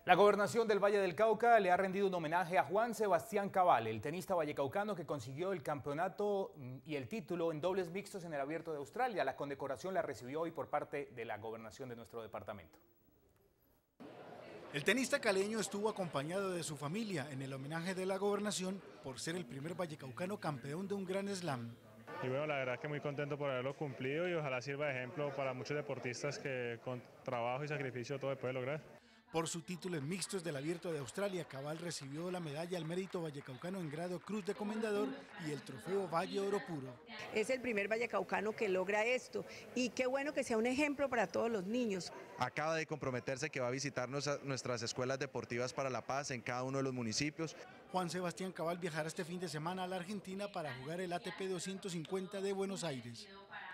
La Gobernación del Valle del Cauca le ha rendido un homenaje a Juan Sebastián Cabal, el tenista vallecaucano que consiguió el campeonato y el título en dobles mixtos en el Abierto de Australia. La condecoración la recibió hoy por parte de la Gobernación de nuestro departamento. El tenista caleño estuvo acompañado de su familia en el homenaje de la Gobernación por ser el primer vallecaucano campeón de un Grand Slam. Y bueno, la verdad que muy contento por haberlo cumplido y ojalá sirva de ejemplo para muchos deportistas que con trabajo y sacrificio todo se puede lograr. Por su título en mixtos del Abierto de Australia, Cabal recibió la medalla al mérito vallecaucano en grado Cruz de Comendador y el trofeo Valle Oro Puro. Es el primer vallecaucano que logra esto y qué bueno que sea un ejemplo para todos los niños. Acaba de comprometerse que va a visitar nuestras escuelas deportivas para la paz en cada uno de los municipios. Juan Sebastián Cabal viajará este fin de semana a la Argentina para jugar el ATP 250 de Buenos Aires.